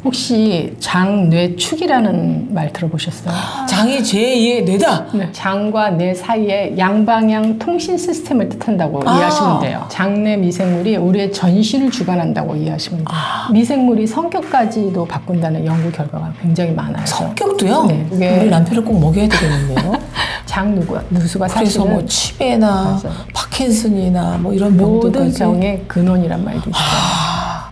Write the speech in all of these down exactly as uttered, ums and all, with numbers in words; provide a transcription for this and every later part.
혹시 장뇌축이라는 말 들어보셨어요? 장이 제이의 뇌다? 네. 장과 뇌 사이에 양방향 통신 시스템을 뜻한다고 아. 이해하시면 돼요. 장내 미생물이 우리의 전시를 주관한다고 이해하시면 돼요. 아. 미생물이 성격까지도 바꾼다는 연구 결과가 굉장히 많아요. 성격도요? 네. 그게 우리 남편을 꼭 먹여야 되겠는데요? 장 누구, 누수가 사실은 그래서 뭐 치매나 맞아요. 파킨슨이나 뭐 이런 모든 병들까지. 병의 근원이란 말도 있어요. 아.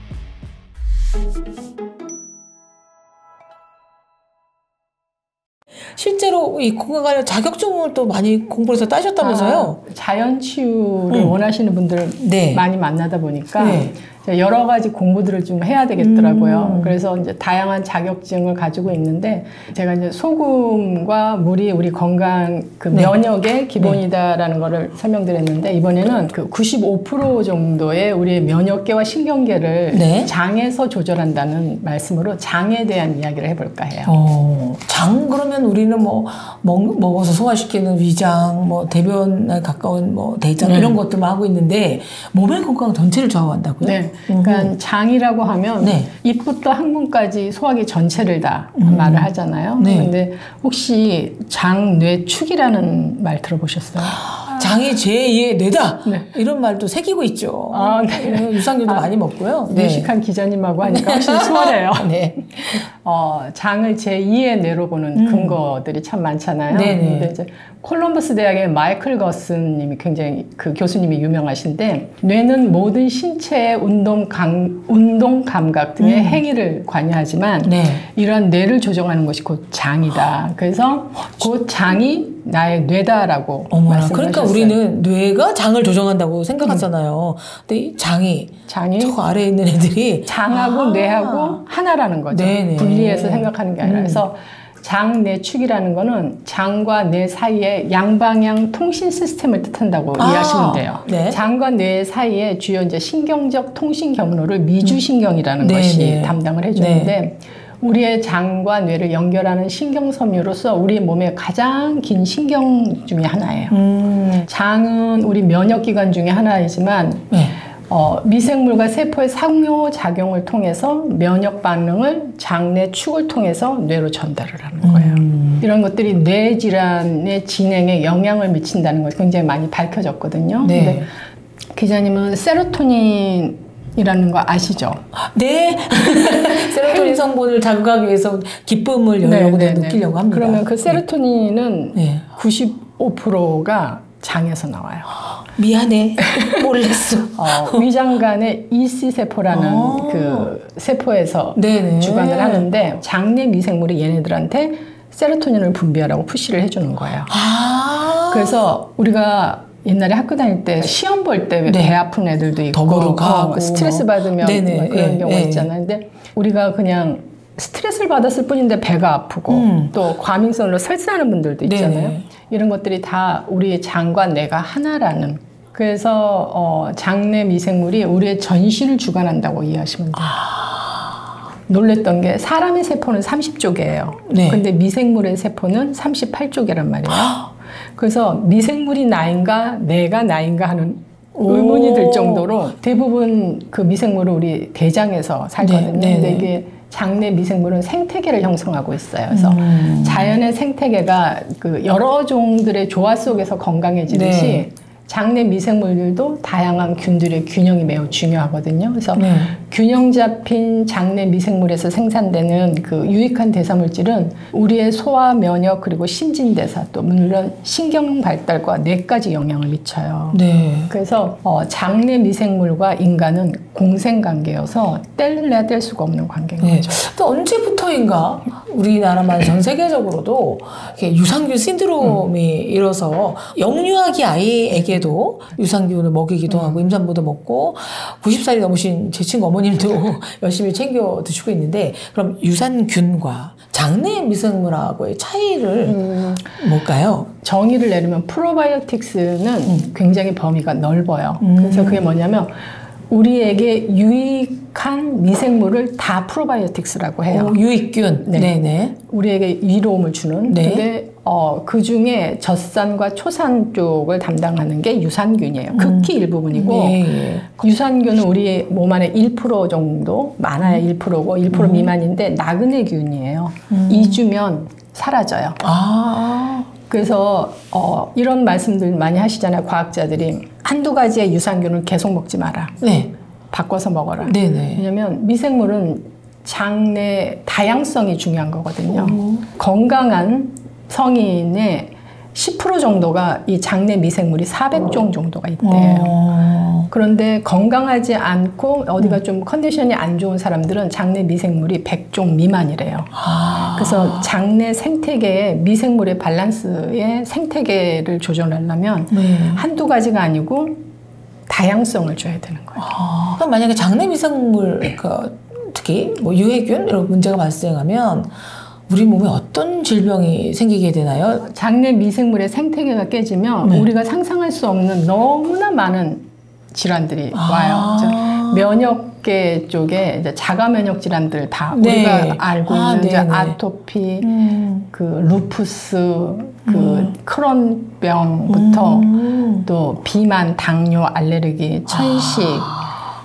실제로 이 건강관련 자격증을 또 많이 공부해서 따셨다면서요? 아, 자연치유를 음. 원하시는 분들 네. 많이 만나다 보니까 네. 여러 가지 공부들을 좀 해야 되겠더라고요. 음. 그래서 이제 다양한 자격증을 가지고 있는데 제가 이제 소금과 물이 우리 건강 그 네. 면역의 기본이다라는 거를 설명드렸는데 이번에는 그 구십오 퍼센트 정도의 우리의 면역계와 신경계를 네. 장에서 조절한다는 말씀으로 장에 대한 이야기를 해볼까 해요. 어, 장 그러면 우리는 뭐 먹, 먹어서 소화시키는 위장, 뭐 대변에 가까운 뭐 대장 네. 이런 것들만 하고 있는데 몸의 건강 전체를 좌우한다고요? 네. 그러니까 음. 장이라고 하면 네. 입부터 항문까지 소화기 전체를 다 음. 말을 하잖아요. 네. 근데 혹시 장뇌축이라는 말 들어보셨어요? 장이 제이의 뇌다? 네. 이런 말도 새기고 있죠. 아, 네. 유산균도 아, 많이 먹고요. 네. 유식한 기자님하고 하니까 훨씬 수월해요. 네. 어, 장을 제이의 뇌로 보는 음. 근거들이 참 많잖아요. 네네. 근데 이제 콜럼버스 대학의 마이클 거슨님이 굉장히 그 교수님이 유명하신데 뇌는 모든 신체의 운동 감, 운동 감각 등의 음. 행위를 관여하지만 네. 이러한 뇌를 조정하는 것이 곧 장이다. 그래서 곧 장이 나의 뇌다라고 어머나, 말씀하셨어요. 그러니까 우리는 뇌가 장을 조정한다고 생각하잖아요. 근데 이 장이 장이 저 아래에 있는 애들이 장하고 아. 뇌하고 하나라는 거죠. 네네. 분리해서 생각하는 게 아니라. 음. 그래서 장뇌축이라는 거는 장과 뇌 사이에 양방향 통신 시스템을 뜻한다고 아. 이해하시면 돼요. 네. 장과 뇌 사이에 주요 이제 신경적 통신 경로를 미주신경이라는 음. 것이 네네. 담당을 해주는데 우리의 장과 뇌를 연결하는 신경섬유로서 우리 몸의 가장 긴 신경 중에 하나예요. 음. 장은 우리 면역기관 중에 하나이지만 네. 어, 미생물과 세포의 상호작용을 통해서 면역 반응을 장내 축을 통해서 뇌로 전달을 하는 거예요. 음. 이런 것들이 뇌 질환의 진행에 영향을 미친다는 것이 굉장히 많이 밝혀졌거든요. 네. 근데 기자님은 세로토닌 이라는 거 아시죠? 네. 세로토닌 성분을 자극하기 위해서 기쁨을 여러분들 네, 네, 느끼려고 네. 합니다. 그러면 그 세로토닌은 네. 구십오 퍼센트가 장에서 나와요. 미안해. 몰랐어. 어, 위장간의 이씨세포라는 아. 그 세포에서 네네. 주관을 하는데 장내 미생물이 얘네들한테 세로토닌을 분비하라고 푸시를 해주는 거예요. 아. 그래서 우리가 옛날에 학교 다닐 때 시험 볼 때 배 네. 아픈 애들도 있고 더부룩하고 어, 스트레스 받으면 네네. 뭐 그런 네, 경우가 네. 있잖아요. 근데 우리가 그냥 스트레스를 받았을 뿐인데 배가 아프고 음. 또 과민성으로 설사하는 분들도 있잖아요. 네네. 이런 것들이 다 우리의 장과 뇌가 하나라는. 그래서 어, 장내 미생물이 우리의 전시를 주관한다고 이해하시면 돼요. 아. 놀랬던 게 사람의 세포는 삼십 쪽이에요. 네. 근데 미생물의 세포는 삼십팔 쪽이란 말이에요. 그래서 미생물이 나인가 내가 나인가 하는 의문이 들 정도로 대부분 그 미생물은 우리 대장에서 살거든요. 네, 네, 근데 네. 이게 장내 미생물은 생태계를 형성하고 있어요. 그래서 음. 자연의 생태계가 그 여러 종들의 조화 속에서 건강해지듯이 네. 장내 미생물들도 다양한 균들의 균형이 매우 중요하거든요. 그래서 네. 균형 잡힌 장내 미생물에서 생산되는 그 유익한 대사물질은 우리의 소화, 면역 그리고 신진대사 또 물론 신경 발달과 뇌까지 영향을 미쳐요. 네. 그래서 어, 장내 미생물과 인간은 공생관계여서 뗄래야 뗄 수가 없는 관계인 네. 거죠. 또 언제부터인가 우리나라만 전 세계적으로도 이렇게 유산균 신드롬이 음. 일어서 영유아기 아이에게도 유산균을 먹이기도 음. 하고 임산부도 먹고 구십 살이 넘으신 제 친구 어머님도 열심히 챙겨 드시고 있는데 그럼 유산균과 장내 미생물하고의 차이를 음. 뭘까요? 정의를 내리면 프로바이오틱스는 음. 굉장히 범위가 넓어요. 음. 그래서 그게 뭐냐면 우리에게 유익한 미생물을 다 프로바이오틱스라고 해요. 오, 유익균. 네. 네네. 우리에게 이로움을 주는. 네. 근데 어, 그 중에 젖산과 초산 쪽을 담당하는 게 유산균이에요. 극히 음. 일부분이고 네. 유산균은 우리 몸 안에 일 퍼센트 정도, 많아야 일 퍼센트고 일 퍼센트 음. 미만인데 나그네균이에요. 음. 이 주면 사라져요. 아. 그래서 어, 이런 말씀들 많이 하시잖아요. 과학자들이 한두 가지의 유산균을 계속 먹지 마라. 네. 바꿔서 먹어라. 네네. 왜냐하면 미생물은 장내 다양성이 중요한 거거든요. 오. 건강한 성인의 십 퍼센트 정도가 이 장내 미생물이 사백 종 정도가 있대요. 어. 그런데 건강하지 않고 어디가 좀 컨디션이 안 좋은 사람들은 장내 미생물이 백 종 미만이래요. 아. 그래서 장내 생태계의 미생물의 밸런스의 생태계를 조절하려면 네. 한두 가지가 아니고 다양성을 줘야 되는 거예요. 아. 그럼 만약에 장내 미생물, 그, 특히 뭐 유해균 이런 문제가 발생하면 우리 몸에 어떤 질병이 생기게 되나요? 장내 미생물의 생태계가 깨지면 네. 우리가 상상할 수 없는 너무나 많은 질환들이 아. 와요. 면역계 쪽에 이제 자가 면역 질환들 다 네. 우리가 알고 아, 있는 이제 네네. 아토피, 음. 그 루푸스, 그 음. 크론병부터 음. 또 비만, 당뇨, 알레르기, 천식, 아.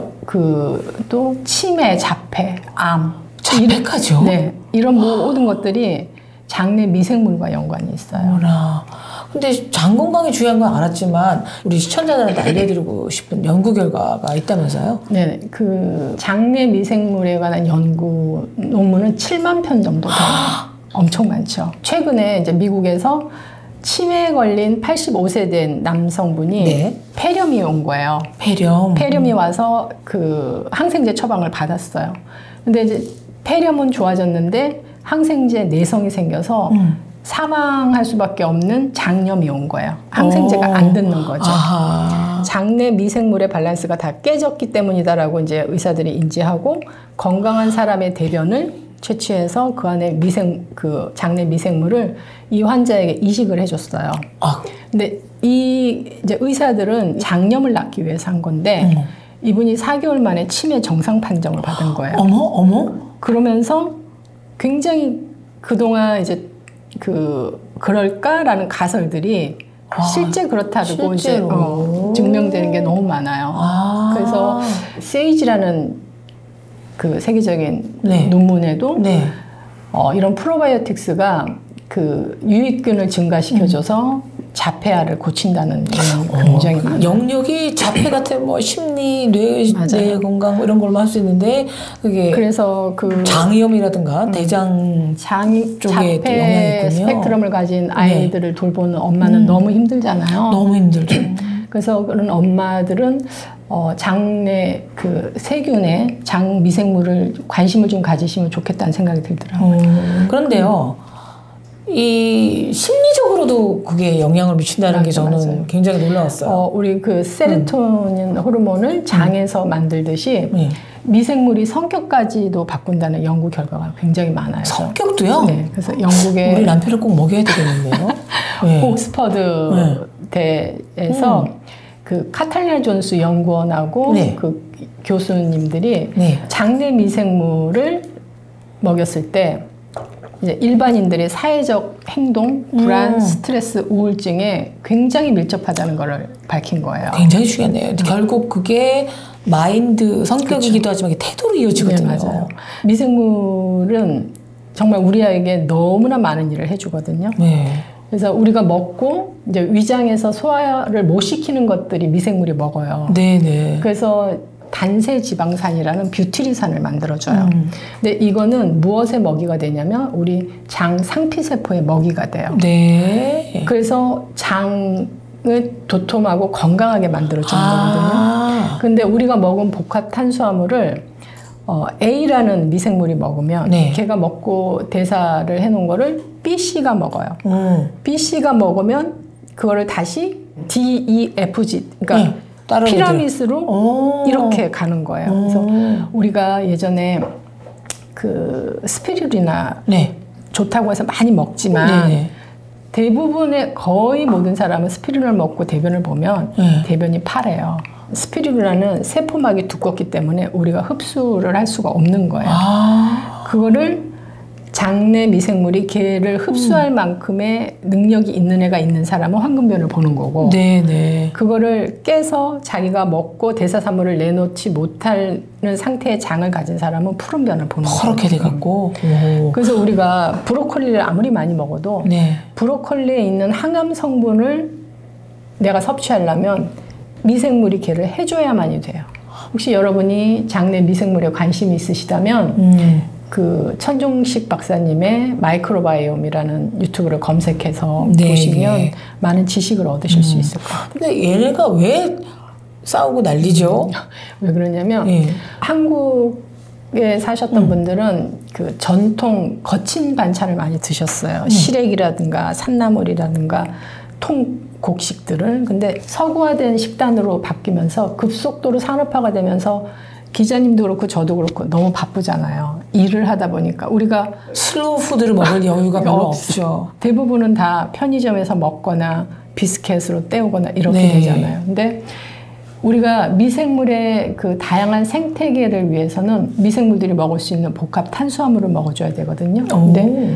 그또 치매, 자폐, 암. 자폐까지요? 네, 이런 모든 것들이 장내 미생물과 연관이 있어요. 어라. 근데 장 건강이 중요한 건 알았지만 우리 시청자들한테 알려드리고 싶은 연구 결과가 있다면서요? 네, 그 장내 미생물에 관한 연구 논문은 칠만 편 정도 돼요. 엄청 많죠. 최근에 이제 미국에서 치매에 걸린 팔십오 세 된 남성분이 네. 폐렴이 온 거예요. 폐렴. 폐렴이 와서 그 항생제 처방을 받았어요. 근데 이제 폐렴은 좋아졌는데 항생제 내성이 생겨서 음. 사망할 수밖에 없는 장염이 온 거예요. 항생제가 오. 안 듣는 거죠. 아하. 장내 미생물의 밸런스가 다 깨졌기 때문이다라고 이제 의사들이 인지하고 건강한 사람의 대변을 채취해서 그 안에 미생 그 장내 미생물을 이 환자에게 이식을 해줬어요. 아. 근데 이 이제 의사들은 장염을 낫기 위해서 한 건데 어머. 이분이 사 개월 만에 치매 정상 판정을 받은 거예요. 어머 어머. 그러면서 굉장히 그동안 이제 그 그럴까라는 가설들이 아, 실제 그렇다고 이제 어, 증명되는 게 너무 많아요. 아. 그래서 세이지라는 그 세계적인 네. 논문에도 네. 어, 이런 프로바이오틱스가 그 유익균을 증가시켜줘서 음. 자폐아를 고친다는 내용이 굉장히 어, 그 많아요. 영역이 자폐 같은 뭐 심리, 뇌, 뇌 건강 뭐 이런 걸로 할 수 있는데 그게 그래서 그 장염이라든가 음. 대장 장 쪽에 또 영향이 자폐 있군요. 스펙트럼을 가진 아이들을 네. 돌보는 엄마는 음. 너무 힘들잖아요. 너무 힘들죠. 그래서 그런 엄마들은 어, 장내 그 세균에 장 미생물을 관심을 좀 가지시면 좋겠다는 생각이 들더라고요. 음. 그런데요. 이 심리적으로도 그게 영향을 미친다는 맞아, 게 저는 맞아요. 굉장히 놀라웠어요. 어, 우리 그 세로토닌 음. 호르몬을 장에서 음. 만들듯이 네. 미생물이 성격까지도 바꾼다는 연구 결과가 굉장히 많아요. 성격도요? 네. 그래서 영국의 우리 남편을 꼭 먹여야 되겠는데요. 네. 옥스퍼드 네. 대에서 음. 그 카탈리나 존스 연구원하고 네. 그 교수님들이 네. 장내 미생물을 먹였을 때 이제 일반인들의 사회적 행동, 불안, 음. 스트레스, 우울증에 굉장히 밀접하다는 것을 밝힌 거예요. 굉장히 중요하네요. 음. 결국 그게 마인드, 성격이기도 그렇죠. 하지만 태도로 이어지거든요. 네, 맞아요. 미생물은 정말 우리에게 너무나 많은 일을 해주거든요. 네. 그래서 우리가 먹고 이제 위장에서 소화를 못 시키는 것들이 미생물이 먹어요. 네네. 그래서 단세 지방산이라는 뷰티리산을 만들어줘요. 음. 근데 이거는 무엇의 먹이가 되냐면 우리 장 상피세포의 먹이가 돼요. 네. 그래서 장을 도톰하고 건강하게 만들어주는 아. 거거든요. 근데 우리가 먹은 복합 탄수화물을 어, A라는 미생물이 먹으면 네. 걔가 먹고 대사를 해놓은 거를 B씨가 먹어요. 음. B씨가 먹으면 그거를 다시 D, E, F, G 그러니까 네. 피라미드로 이렇게 가는 거예요. 그래서 우리가 예전에 그 스피루리나 네. 좋다고 해서 많이 먹지만 네네. 대부분의 거의 모든 사람은 스피루리나를 먹고 대변을 보면 네. 대변이 파래요. 스피루리나는 세포막이 두껍기 때문에 우리가 흡수를 할 수가 없는 거예요. 아. 그거를 장내 미생물이 걔를 흡수할 음. 만큼의 능력이 있는 애가 있는 사람은 황금변을 보는 거고, 네네. 그거를 깨서 자기가 먹고 대사산물을 내놓지 못하는 상태의 장을 가진 사람은 푸른변을 보는 거예요. 그렇게 돼갖고. 그래서 우리가 브로콜리를 아무리 많이 먹어도 네. 브로콜리에 있는 항암 성분을 내가 섭취하려면 미생물이 걔를 해줘야만이 돼요. 혹시 여러분이 장내 미생물에 관심이 있으시다면 음. 그 천종식 박사님의 마이크로바이옴이라는 유튜브를 검색해서 네, 보시면 네. 많은 지식을 얻으실 음. 수 있을 거예요. 근데 얘네가 왜 싸우고 난리죠? 왜 그러냐면 네. 한국에 사셨던 음. 분들은 그 전통 거친 반찬을 많이 드셨어요. 음. 시래기라든가 산나물이라든가 통곡식들을. 근데 서구화된 식단으로 바뀌면서 급속도로 산업화가 되면서 기자님도 그렇고 저도 그렇고 너무 바쁘잖아요. 일을 하다 보니까 우리가 슬로우 푸드를 먹을 여유가 별로 없죠. 대부분은 다 편의점에서 먹거나 비스켓으로 때우거나 이렇게 네. 되잖아요. 근데 우리가 미생물의 그 다양한 생태계를 위해서는 미생물들이 먹을 수 있는 복합 탄수화물을 먹어줘야 되거든요. 근데 오.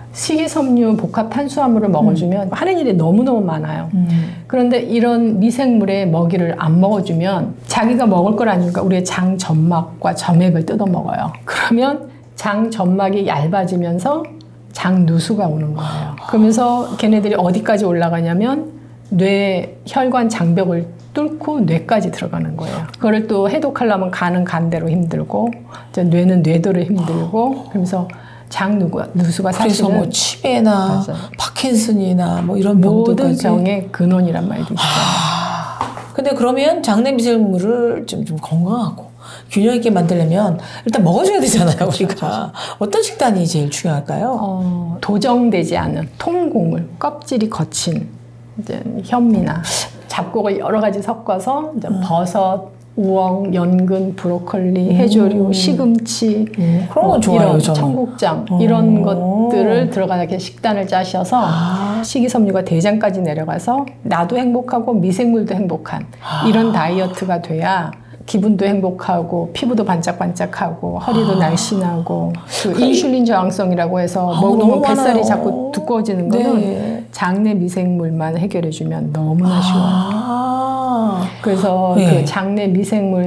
식이섬유 복합 탄수화물을 먹어주면 음. 하는 일이 너무너무 많아요. 음. 그런데 이런 미생물의 먹이를 안 먹어주면 자기가 먹을 걸 아니까 우리의 장 점막과 점액을 뜯어 먹어요. 그러면 장 점막이 얇아지면서 장 누수가 오는 거예요. 그러면서 걔네들이 어디까지 올라가냐면 뇌, 혈관 장벽을 뚫고 뇌까지 들어가는 거예요. 그거를 또 해독하려면 간은 간대로 힘들고 뇌는 뇌대로 힘들고 그러면서 장 누수가 사실은 그래서 뭐 치매나 맞아요. 파킨슨이나 뭐 이런 모든 병들까지. 병의 근원이란 말도 있어요. 아, 근데 그러면 장내 미생물을 좀, 좀 건강하고 균형 있게 만들려면 일단 먹어줘야 되잖아요, 우리가. 어떤 식단이 제일 중요할까요? 어, 도정되지 않은 통곡물, 껍질이 거친 이제 현미나 잡곡을 여러 가지 섞어서 이제 음. 버섯, 우엉, 연근, 브로콜리, 음. 해조류, 시금치, 음. 그런 건 좋아요, 이런 저는. 청국장 음. 이런 것들을 들어가게 식단을 짜셔서 아. 식이섬유가 대장까지 내려가서 나도 행복하고 미생물도 행복한 아. 이런 다이어트가 돼야 기분도 행복하고 피부도 반짝반짝하고 허리도 아. 날씬하고 그 인슐린 저항성이라고 해서 아, 먹으면 뱃살이 많아요. 자꾸 두꺼워지는 거는 네. 장내 미생물만 해결해주면 너무나 쉬워요. 아. 그래서 네. 그 장내 미생물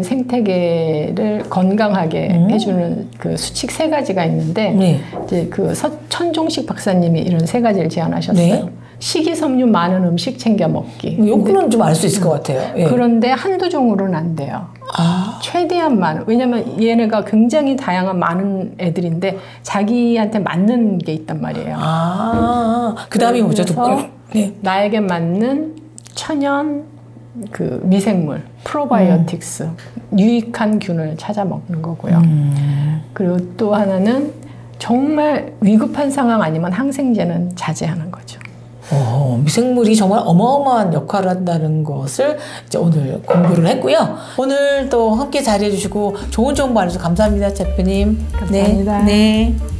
생태계를 건강하게 음. 해주는 그 수칙 세 가지가 있는데 네. 이제 그 서, 천종식 박사님이 이런 세 가지를 제안하셨어요. 네. 식이섬유 많은 음식 챙겨 먹기. 요거는 좀 알 수 있을 것 같아요. 예. 그런데 한두 종으로는 안 돼요. 아. 최대한 많은. 왜냐면 얘네가 굉장히 다양한 많은 애들인데 자기한테 맞는 게 있단 말이에요. 아. 그 다음이 뭐죠? 네. 나에게 맞는 천연 그 미생물, 프로바이오틱스, 음. 유익한 균을 찾아 먹는 거고요. 음. 그리고 또 하나는 정말 위급한 상황 아니면 항생제는 자제하는 거죠. 어, 미생물이 정말 어마어마한 역할을 한다는 것을 이제 오늘 공부를 했고요. 오늘 또 함께 자리해 주시고 좋은 정보 알려주셔서 감사합니다, 대표님. 감사합니다. 네. 네.